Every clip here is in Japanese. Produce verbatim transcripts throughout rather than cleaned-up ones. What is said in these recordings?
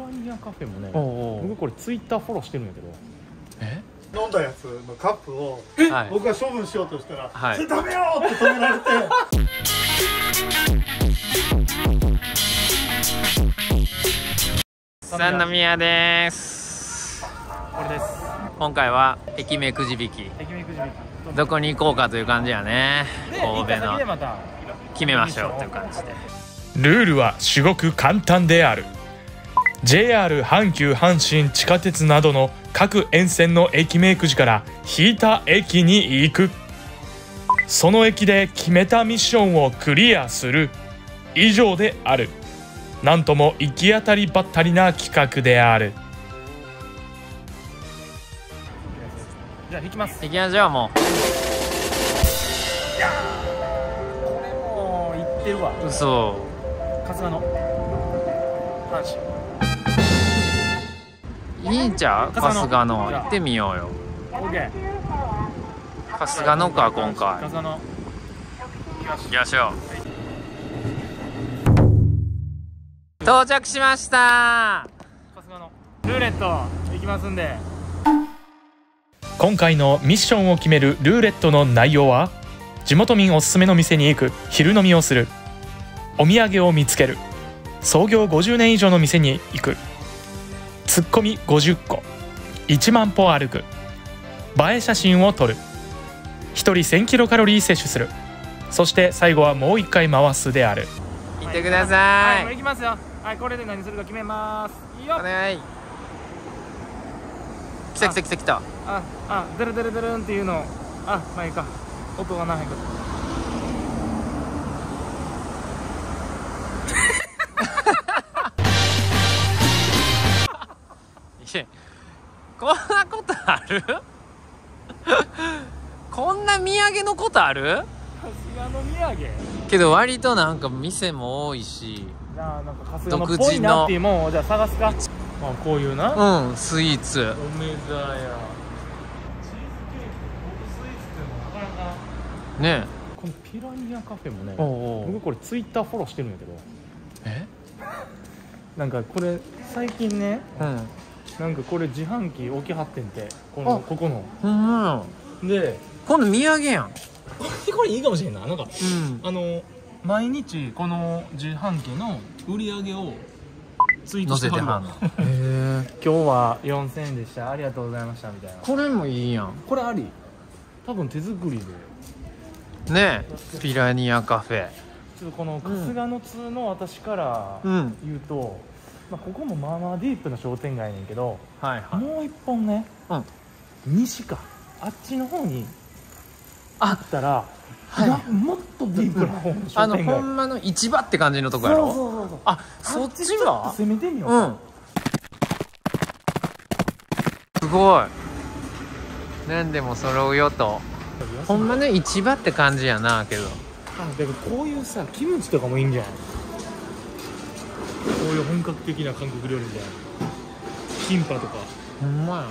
ニアカフェもね、 おうおう僕これツイッターフォローしてるんやけど、 え飲んだやつのカップをはい僕が処分しようとしたら、 はいそれダメよって止められて三宮です。 これです。 今回は駅名くじ引き、 駅名くじ引きどこに行こうかという感じやね。 で神戸のでまた決めましょうという感じで。 ルールは至極簡単である。 ジェイアール 阪急阪神地下鉄などの各沿線の駅名くじから引いた駅に行く。その駅で決めたミッションをクリアする以上である。なんとも行き当たりばったりな企画である。 じゃあ引きます。 行きましょう。もこれもう行ってるわ。 う嘘。 春日の阪神。 いいんちゃう？ 春日の春日の行ってみようよ。 オッケー。 春日のか今回。 春日の行きましょう。到着しました。 春日のルーレット行きますんで。 今回のミッションを決めるルーレットの内容は、地元民おすすめの店に行く、昼飲みをする、お土産を見つける、創業ごじゅうねん以上の店に行く、ツッコミごじゅっこ、いちまんぽ歩く、映え写真を撮る、ひとりせんキロカロリー摂取する、そして最後はもういっかい回すである。 行ってくだはい、 さい。 もう行きますよ。はい、これで何するか決めます。いいよ。 お願い。来た来た来た来た。 あ、あ、デルデルデルンっていうの。あ、まあいいか。音がないか。 いや、こんなことある？こんな土産のことある？ 春日の土産。 けど割となんか店も多いし、 じゃあなんか春日のっぽいなっていうもんをじゃあ探すか。まあこういうな。 うん、スイーツ。 おめざや。チーズケーキと僕スイーツっていうのはなかなか。 ねこのピラニアカフェもね、 おうおう僕これツイッターフォローしてるんやけど、 え？ なんかこれ最近ね、 うん。 なんかこれ自販機置きはってんて、このあここのほんまや。 で、 今度土産やん。 これいいかもしれんな。なんかうん。 あの毎日この自販機の売り上げをツイート載してはるわせてはんの。へえ。 今日はよんせんえんでした、ありがとうございましたみたいな。 これもいいやん。 これあり、多分手作りで。 ねえ。ピラニアカフェ。 ちょっとこの春日の通の私からうん。 言うと、まあ、ここもまあまあディープな商店街やねんけど、 はいはい。 もう一本ね、 うん。 西かあっちの方にああったら、 はいなもっとディープな方のあの商店街。 ほんまの市場って感じのとこやろ。 そうそうそうそう。 あ、そっちは攻めてみようか。 うん。すごい。なんでも揃うよと。ほんまの市場って感じやなけど。 あ、だからこういうさ、キムチとかもいいんじゃない？こういう本格的な韓国料理みたいな。キンパとか。 ほんまや。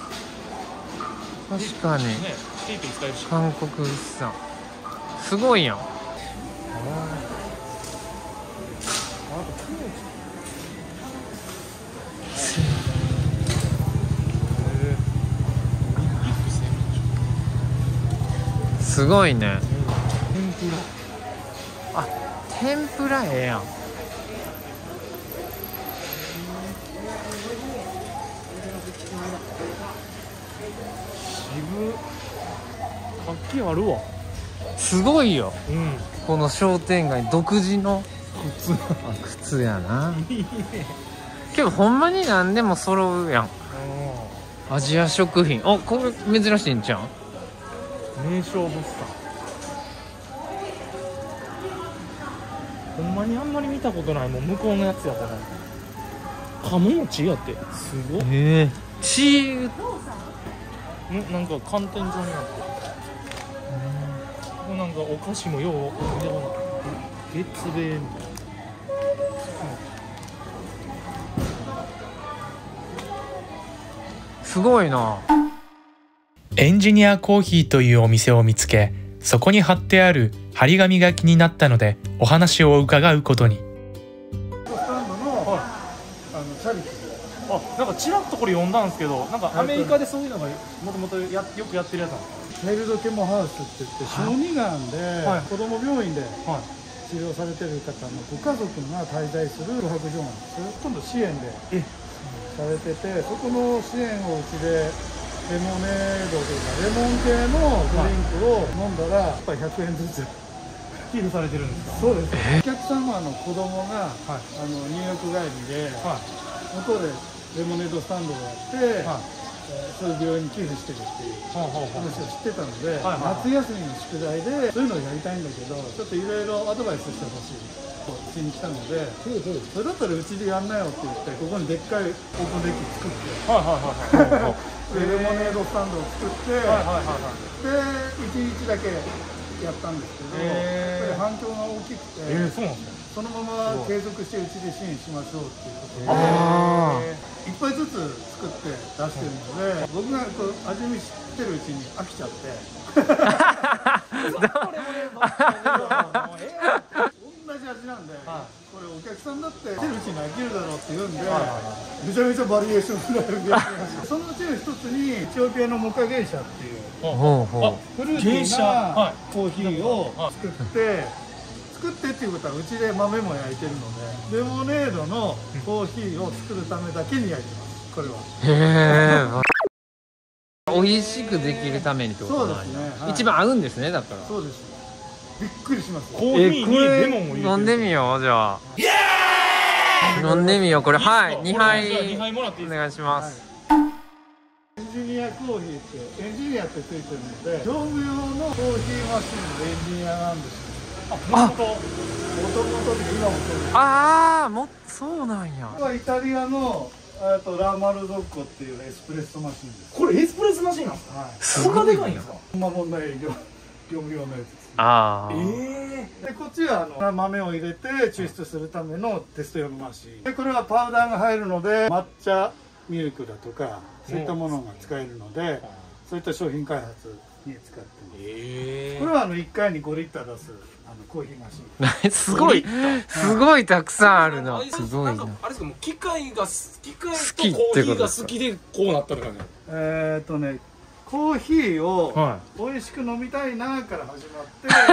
確かにね、ペイペイ使えるし。 韓国さん。すごいやん。 ああとキムチ。 すごいね。 天ぷら。 あ、天ぷらええやん。 渋。活気あるわ。 すごいよ。 うん。 この商店街独自の普通。 あ靴やな。けどほんまに何でも揃うやん。アジア食品。あ、これ珍しいんちゃう？ 名称物産。ほんまにあんまり見たことないもん、向こうのやつやこれ。鴨餅やって。すごっ。 ええ。チー。 ん、なんか寒天状になってる。これなんかお菓子もよう見たことない。月米みたいな。 すごいな。 エンジニアコーヒーというお店を見つけ、そこに貼ってある張り紙が気になったのでお話を伺うことに。 スタンドの、あのチャリティーあ、なんかちらっとこれ読んだんですけど、なんかアメリカでそういうのがもともとやよくやってるやつなんですか。 メルドケモハウスって言って小児がんで子供病院で治療されてる方のご家族が滞在する宿泊所なんです。今度支援でされてて、そこの支援をうちでレモネードというかレモン系のドリンクを飲んだらやっぱりひゃくえんずつ寄付されてるんですか。 そうです。お客様の子供が、はい、あの入浴帰りで、はい、向こうでレモネードスタンドがあって、はい、えー、そういう病院に寄付してるっていう話を知ってたので、はいはいはい、夏休みの宿題でそういうのをやりたいんだけど、ちょっといろいろアドバイスしてほしいとうちに来たので、それだったらうちでやんなよって言って、ここにでっかいオープンデッキ作って、はいはいはいはい、レモネードスタンドを作って、はいはいはいはい、でいちにちだけやったんですけど、えー、反響が大きくて、えー、そうなんですか。そのまま継続してうちで支援しましょうっていうことで、えー、いっぱいずつ作って出してるので、僕がこう味見してるうちに飽きちゃって。同じ味なんで、はい、これお客さんだって手るうちに飽きるだろうって言うんで、めちゃめちゃバリエーションがあるんですそのうちの一つにエチオピアのモカゲイシャっていうフルーティーなコーヒーを作って、作ってっていうことはうちで豆も焼いてるので、レモネードのコーヒーを作るためだけに焼いてます。これはへえ、美味しくできるためにってことなんや。そうですね、はい、一番合うんですね。だからそうです。 びっくりします。 コーヒーにレモンを入れてる。 飲んでみよう。じゃあ飲んでみよう。これはいにはいお願いします。 エンジニアコーヒーってエンジニアってついてるので、業務用のコーヒーマシンのエンジニアなんですよ。あ、もともともとで今もそうです。 ああ、もそうなんや。 これはイタリアのえっとラマルドッコっていうエスプレッソマシンです。 これエスプレッソマシンなんですか。はい。そんなでかいんですか。 そんなもんない業務用のやつです。 ああ。 ええー。でこっちはあの豆を入れて抽出するためのテスト用のマシン。でこれはパウダーが入るので抹茶ミルクだとかそういったものが使えるので、そういった商品開発に使ってます。えー、これはあのいっかいにごリッター出すあのコーヒーマシン。 すごいすごいたくさんあるな。すごいな。 あれですか、もう機械が機械とコーヒーが好きでこうなったのかね。 えっとね。コーヒーを美味しく飲みたいなから始まって、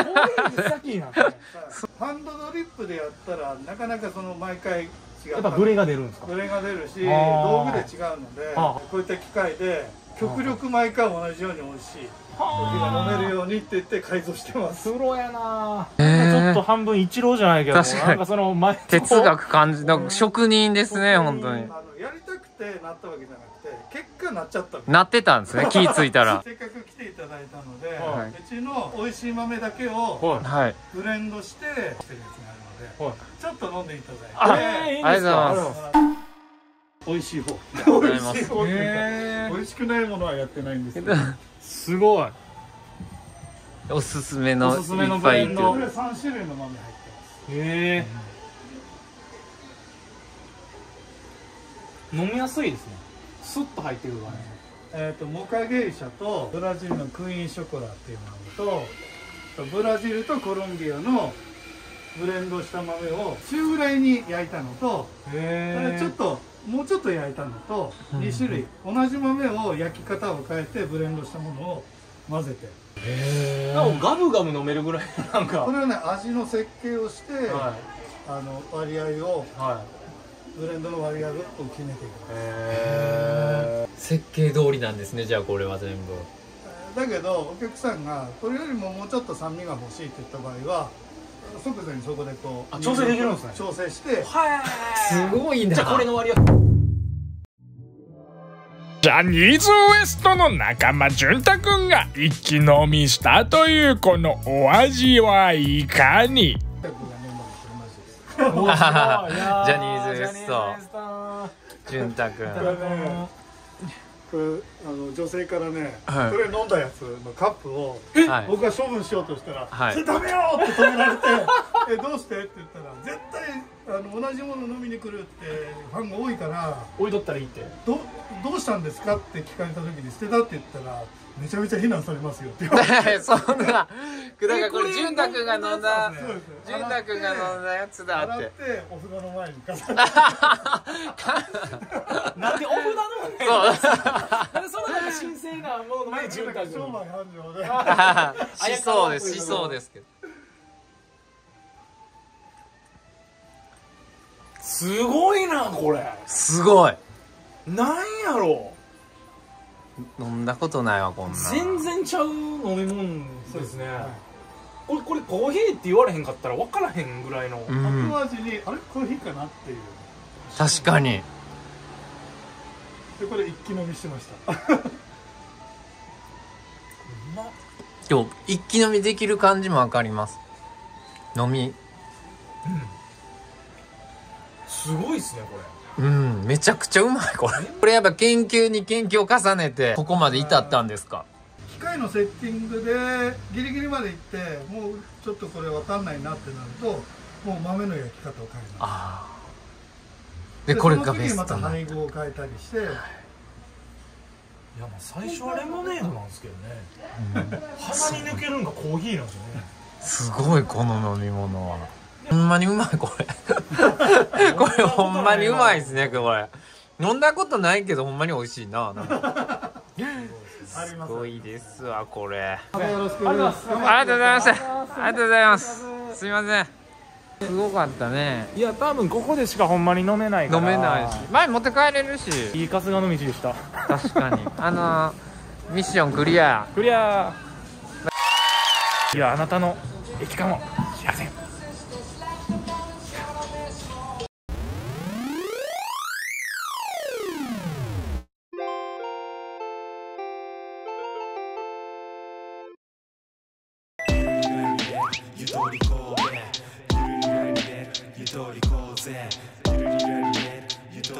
コーヒー先になって、ハンドドリップでやったらなかなかその毎回違う。 やっぱブレが出るんですか。 ブレが出るし、道具で違うので、こういった機械で極力毎回同じように美味しいコーヒーが飲めるようにって言って改造してます。 プロやな。ちょっと半分イチローじゃないけど、なんかその前哲学感じの職人ですね、本当に。 やりたくてなったわけじゃなくて、結果なっちゃった。 なってたんですね、気ぃついたら。 せっかく来ていただいたので、はい、うちの美味しい豆だけをブレンドしてしてるやつがあるので、はい、ちょっと飲んでいただいて。 あ、えー、いいんですか。ありがとうございます。 美味しい方。美味しい方っていうか、美味しくないものはやってないんですけど。 すごい。 おすすめのおすすめのブレンド。これ三種類の豆入ってます。へえ。飲みやすいですね。スッと入ってるわね。 えっとモカゲイシャとブラジルのクイーンショコラっていうものと、ブラジルとコロンビアのブレンドした豆を中ぐらいに焼いたのと、へえ。ちょっともうちょっと焼いたのとに種類、同じ豆を焼き方を変えてブレンドしたものを混ぜて。 へえ。なんかガブガブ飲めるぐらいなんか。 これはね、味の設計をして、はい、あの割合を、はい、ブレンドの割合を決めていく。 へー。設計通りなんですね。じゃあこれは全部。 だけどお客さんがこれよりももうちょっと酸味が欲しいって言った場合は即座にそこでこう調整できるんですね。 調整して。 すごいな。 じゃあこれの割合。 ジャニーズ ウエストの仲間淳太くんが一気飲みしたというこのお味はいかに。 ジャニーズ ウエスト淳太くん。 これあの女性からね、はい、これ飲んだやつのカップを、はい、僕が処分しようとしたら「はい、それダメよ!」って止められて「えどうして?」って言ったら「絶対あの同じもの飲みに来るってファンが多いから置いとったらいいってどどうしたんですかって聞かれた時に捨てたって言ったらめちゃめちゃ非難されますよって言われてそんなだからこれ潤太くんが飲んだそうです潤太くんが飲んだやつだっ洗っててお札の前に飾ってなんでお札のそうなんでそのなんか神聖なものの前に潤太君商売繁盛でしそうですしそうですけどすごいなこれすごいなんやろ飲んだことないわこんな全然ちゃう飲み物ですねこれこれコーヒーって言われへんかったら分からへんぐらいの、 うん後味にあれコーヒーかなっていう確かにでこれ一気飲みしてました今日一気飲みできる感じもわかります飲みすごいっすねこれうんめちゃくちゃうまいこれこれやっぱ研究に研究を重ねてここまで至ったんですか機械のセッティングでギリギリまで行ってもうちょっとこれ分かんないなってなるともう豆の焼き方を変えますああでこれがベスまトなた配合を変えたりして、 いやまあ最初はレモネードなんですけどね、鼻に抜けるんがコーヒーなんですよねすごいこの飲み物はほんまにうまいこれこれほんまにうまいですねこれ飲んだことないけどほんまに美味しいななんかすごいですわこれよろしくお願いします。 ありがとうございましたありがとうございますすいませんすごかったねいや多分ここでしかほんまに飲めないから飲めないし前持って帰れるしいい春日の道でした確かにあのー、ミッションクリアクリアいやあなたの駅間を知らせんゆとりこうぜゆとりこうぜゆとりこうぜゆと